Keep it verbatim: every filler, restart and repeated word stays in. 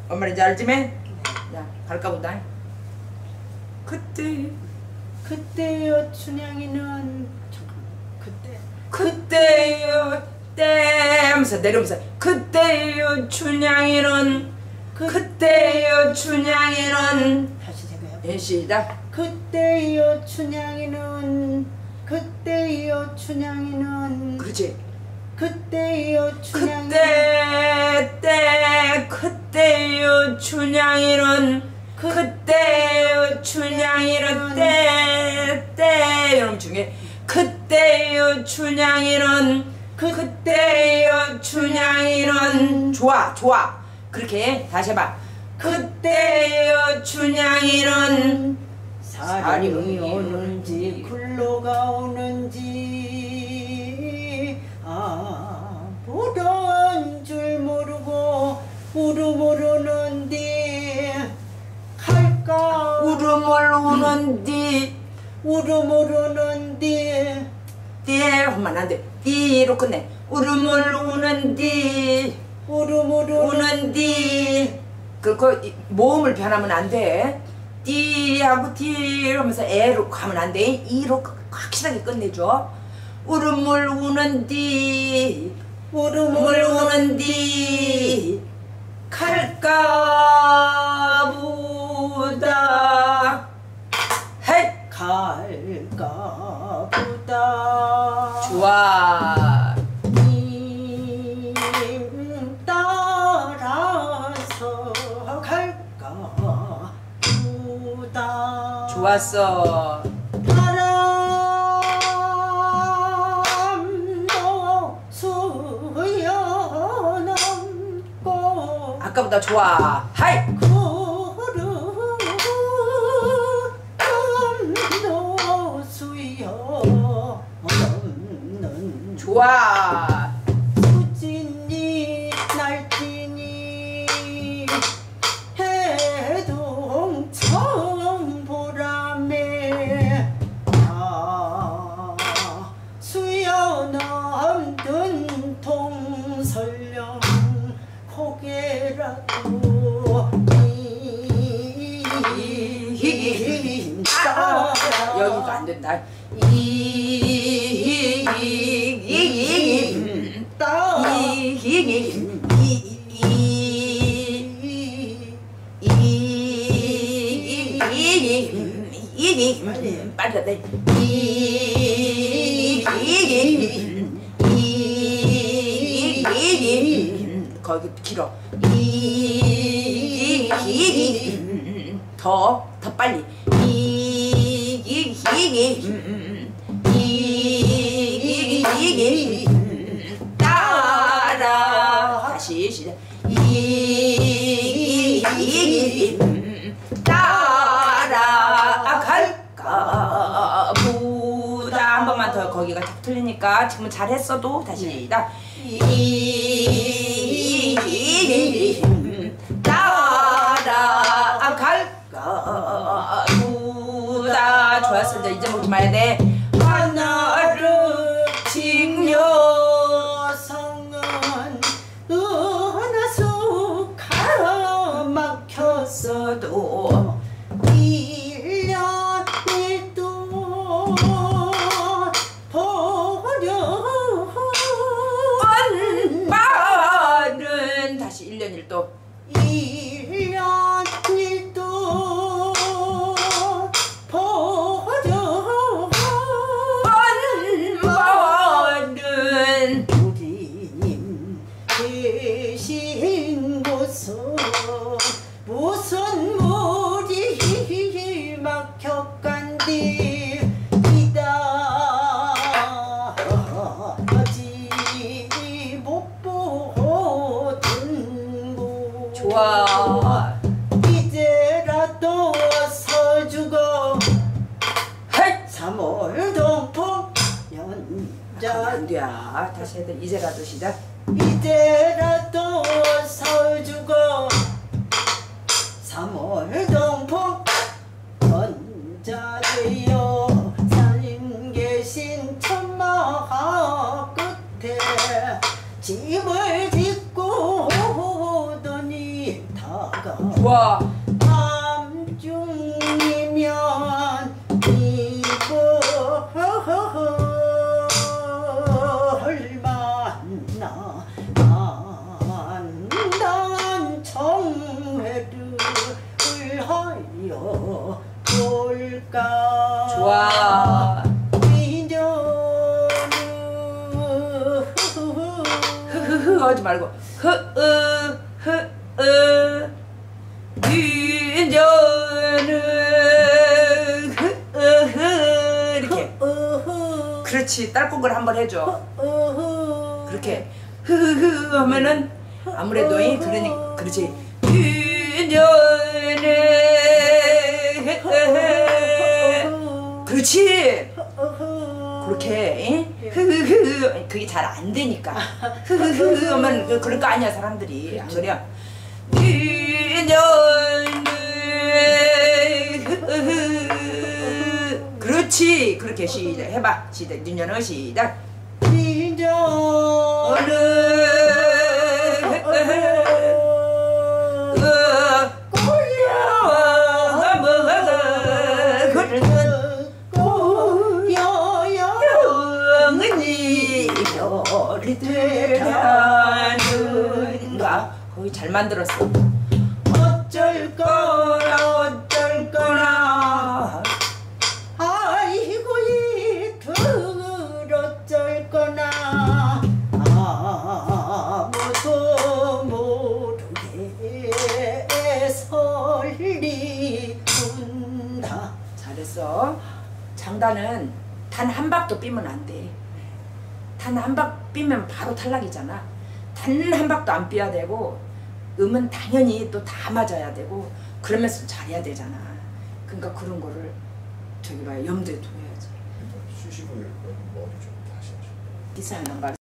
뭔 말인지 알지매? 야 갈까 보다. 그때 그때여 춘향이는 그때 그때요 때 하면서 내려오면서 그때요 춘향이는 그, 그때요 춘향이는 다시 제가요. 예 시작. 그때여 춘향이는 그때여 춘향이는 그렇지. 그때여 춘향이는 그때 때 그때요 춘향이는 그때요 춘향이는 때때 여러분 중에 그때요 춘향이는 그때요 춘향이는 좋아 좋아 그렇게 다시 해봐. 그때요 춘향이는 사령이 오는지 굴러가 오는지 아 보던 줄 모르고 우르 모르는데 갈까 울음을 우는디 우르 모르는데 띠 하면 안돼. 띠로 끝내. 울음을 우는디 우르 모르는 우는디 그, 그 모음을 변하면 안돼. 띠하고 띠 하면서 애로 가면 안돼. 이로 확실하게 끝내줘. 울음을 우는디 울음을 우는디 갈까 보다 헤이 갈까 보다 좋아. 님 따라서 갈까 보다 좋았어. 바람도 수여넘고 아까보다 좋아. 하이 구름도 수여넘는 좋아. 수진이 날진이 해동천 보람에 아 수여넘든 동설령 고개라도 인다 여기도 안 된다. 이 따 빨리 돼. 거기 길어. 더, 더 빨리. 따라 다시 시작. 따라 갈까 보다 한 번만 더. 거기가 틀리니까 지금 잘했어도 다시 시작. 따라 갈까 보다. 좋았어. 이제 먹지 마야 돼. 하나를 칭려 성은 어느 수 가막혔어도 일년 일도 버려 빠른 다시 일 년 일 도 일년 일도 버려 빠른 우리님 계신 곳은 무슨 물이 막혀간디 이다지 못 보던 곳 좋아. 이제라도 서주고 헤이 삼월 동풍 연자 안 돼. 다시 해야 돼. 이제라도 시작. 이제라도 서주고 삼월 동풍 연자되어 살림 계신 천마하 끝에 집을 짓고 오더니 다 다가 좋아. 밤중이면 이불 만나 안단 청해를 하여 볼까. 좋아. 인연은 흐흐흐 하지 말고 흐으 흐으 인연은 흐으 이렇게. 그렇지. 딸꾹을 한번 해줘. 그렇게 흐흐흐 하면은 아무래도 이 그러니 그렇지. 인연은 그렇지. 그렇게 흐흐흐 그게 잘 안 되니까 흐흐흐 하면 그- 그럴 거 아니야 사람들이. 안 그래? 인연은 흐흐 그렇지. 그렇게 시작 해봐. 시작. 인연은 시작. 되라는가. 거기 잘 만들었어. 어쩔 거라 어쩔 거라 아이고 이들 어쩔 거나 아무도 모르게 설리운다. 잘했어. 장단은 단 한 박도 삐면 안 돼. 단 한 박 삐면 바로 탈락이잖아. 단 한 박도 안 삐야 되고 음은 당연히 또 다 맞아야 되고 그러면서 잘해야 되잖아. 그러니까 그런 거를 저기 봐요. 염두에 둬야지. 쉬시고 머리 좀 다시 하시고. 디스하는 말.